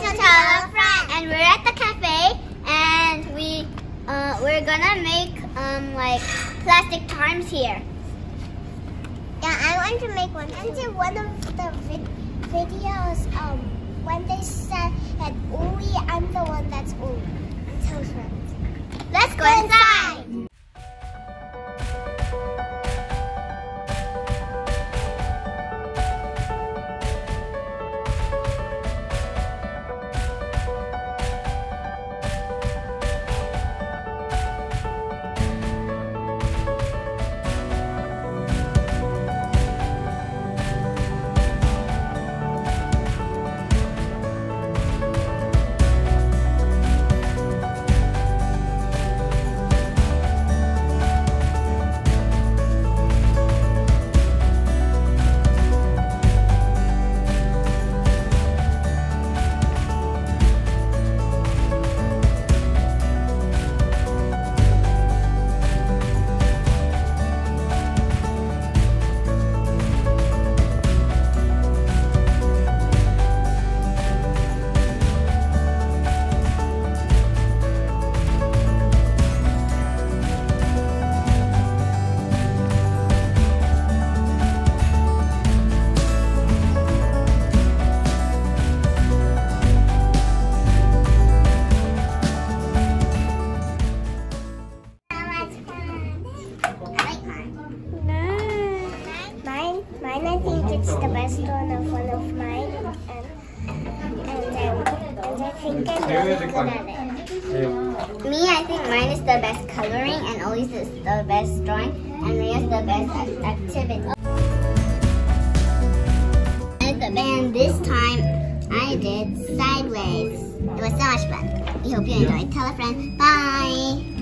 to Tella Friends, and we're at the cafe, and we're gonna make like plastic charms here. Yeah, I want to make one. And in one of the videos, when they said that Uli, I'm the one that's Uli. I'm Tella's friend. Let's go inside. Mine, I think it's the best one of mine, and I think I'm really good at it. Me, I think mine is the best coloring, and Ollie's is the best drawing, and Leah's the best activity. And this time, I did sideways. It was so much fun. We hope you enjoyed. Tell a friend. Bye!